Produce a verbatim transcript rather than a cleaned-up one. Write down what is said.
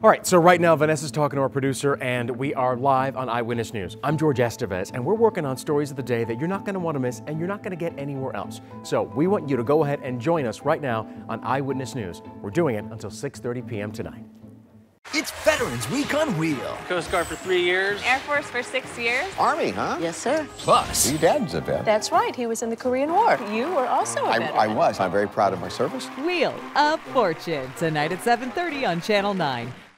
All right, so right now Vanessa's talking to our producer and we are live on Eyewitness News. I'm George Estevez and we're working on stories of the day that you're not going to want to miss and you're not going to get anywhere else. So we want you to go ahead and join us right now on Eyewitness News. We're doing it until six thirty p m tonight. It's Veterans Week on Wheel. Coast Guard for three years. Air Force for six years. Army, huh? Yes, sir. Plus, your dad's a vet. That's right. He was in the Korean War. You were also a I, veteran. I was. I'm very proud of my service. Wheel of Fortune, tonight at seven thirty on Channel nine.